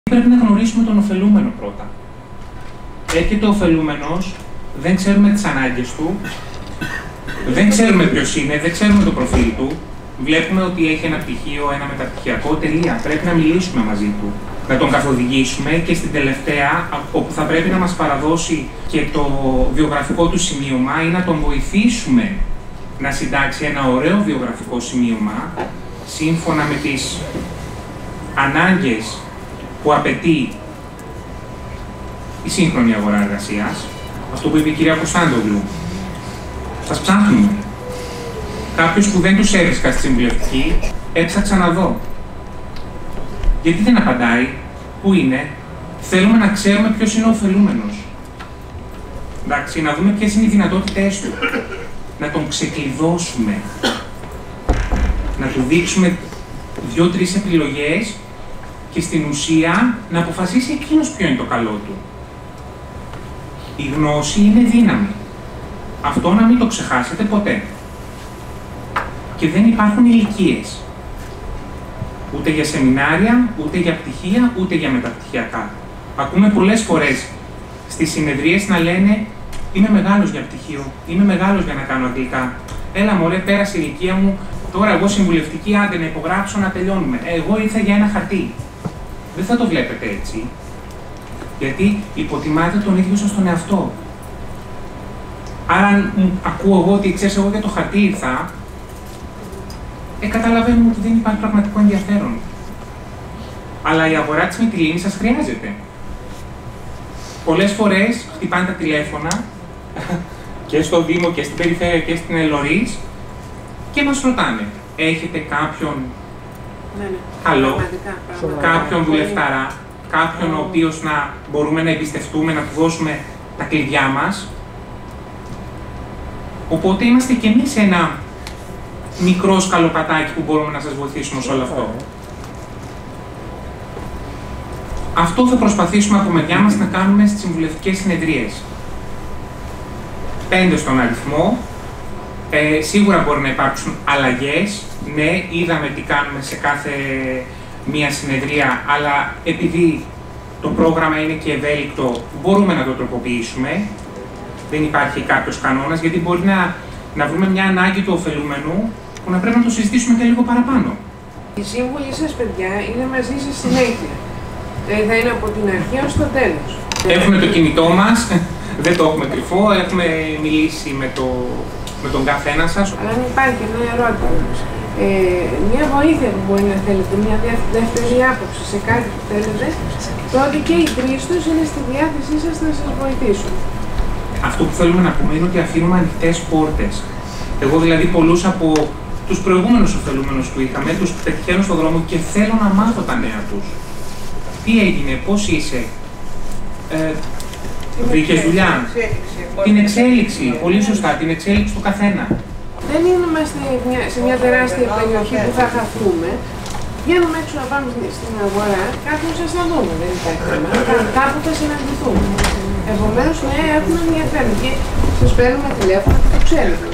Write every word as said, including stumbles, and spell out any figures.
Πρέπει να γνωρίσουμε τον ωφελούμενο πρώτα. Έρχεται ο ωφελούμενος, δεν ξέρουμε τις ανάγκες του, δεν ξέρουμε ποιος είναι, δεν ξέρουμε το προφίλ του, βλέπουμε ότι έχει ένα πτυχίο, ένα μεταπτυχιακό, τελεία. Πρέπει να μιλήσουμε μαζί του, να τον καθοδηγήσουμε και στην τελευταία, όπου θα πρέπει να μας παραδώσει και το βιογραφικό του σημείωμα ή να τον βοηθήσουμε να συντάξει ένα ωραίο βιογραφικό σημείωμα, σύμφωνα με τις ανάγκες που απαιτεί η σύγχρονη αγορά εργασίας, αυτό που είπε η κυρία Κωνσταντόγλου. Σας ψάχνουμε. Κάποιος που δεν τους έβρισκα στη συμβουλευτική, έψαξα να δω. Γιατί δεν απαντάει, πού είναι, θέλουμε να ξέρουμε ποιος είναι ο ωφελούμενος. Εντάξει, να δούμε ποιες είναι οι δυνατότητές του. Να τον ξεκλειδώσουμε. Να του δείξουμε δύο-τρεις επιλογές και στην ουσία να αποφασίσει εκείνος ποιο είναι το καλό του. Η γνώση είναι δύναμη. Αυτό να μην το ξεχάσετε ποτέ. Και δεν υπάρχουν ηλικίες. Ούτε για σεμινάρια, ούτε για πτυχία, ούτε για μεταπτυχιακά. Ακούμε πολλές φορές στις συνεδρίες να λένε «Είμαι μεγάλος για πτυχίο, είμαι μεγάλος για να κάνω αγγλικά. Έλα μωρέ, πέρασε η ηλικία μου, τώρα εγώ συμβουλευτική, άντε να υπογράψω, να τελειώνουμε. Εγώ ήρθα για ένα χαρτί». Δεν θα το βλέπετε έτσι. Γιατί υποτιμάτε τον ίδιο σας τον εαυτό. Άρα, αν ακούω εγώ ότι ξέρεις, εγώ για το χαρτί ήρθα, ε, καταλαβαίνουμε ότι δεν υπάρχει πραγματικό ενδιαφέρον. Αλλά η αγορά της Μυτιλήνης σας χρειάζεται. Πολλές φορές χτυπάνε τα τηλέφωνα και στο Δήμο και στην Περιφέρεια και στην Ελωρής και μας ρωτάνε, έχετε κάποιον ναι, ναι. καλό, πραγματικά, πραγματικά. κάποιον δουλευταρά, κάποιον ο οποίος να μπορούμε να εμπιστευτούμε, να του δώσουμε τα κλειδιά μας. Οπότε είμαστε κι εμείς ένα μικρό σκαλοπατάκι που μπορούμε να σας βοηθήσουμε σε όλο αυτό. Αυτό θα προσπαθήσουμε από μεριά μας να κάνουμε στις συμβουλευτικές συνεδρίες. Πέντε στον αριθμό. Ε, σίγουρα μπορεί να υπάρξουν αλλαγές. Ναι, είδαμε τι κάνουμε σε κάθε μία συνεδρία, αλλά επειδή το πρόγραμμα είναι και ευέλικτο, μπορούμε να το τροποποιήσουμε. Δεν υπάρχει κάποιος κανόνας, γιατί μπορεί να, να βρούμε μια ανάγκη του ωφελούμενου που να πρέπει να το συζητήσουμε και λίγο παραπάνω. Οι σύμβουλοι σας, παιδιά, είναι μαζί σας συνέχεια. Δηλαδή θα είναι από την αρχή ως το τέλος. Έχουμε το κινητό μας, δεν το έχουμε κρυφό, έχουμε μιλήσει με, το, με τον καθένα σας. Αλλά αν υπάρχει ένα ερώτημα, ε, μια βοήθεια που μπορεί να θέλετε, μια δεύτερη άποψη σε κάτι που θέλετε, τότε και οι τρεις τους είναι στη διάθεσή σας να σας βοηθήσουν. Αυτό που θέλουμε να πούμε είναι ότι αφήνουμε ανοιχτές πόρτες. Εγώ δηλαδή πολλούς από τους προηγούμενους ωφελούμενους που είχαμε, τους πετυχαίνω στον δρόμο και θέλω να μάθω τα νέα τους. Τι έγινε, πώς είσαι, ε, βρήκες δουλειά, την εξέλιξη, πολύ σωστά, την εξέλιξη του καθένα. Δεν είμαστε σε μια τεράστια περιοχή που θα χαθούμε. Βγαίνουμε έξω να πάμε στην αγορά, κάποιον σας θα δούμε, δεν υπάρχει θέμα. Κάπου θα συναντηθούμε. Επομένως, ναι, έχουμε ενδιαφέρον και σας παίρνουμε τηλέφωνο και το ξέρετε.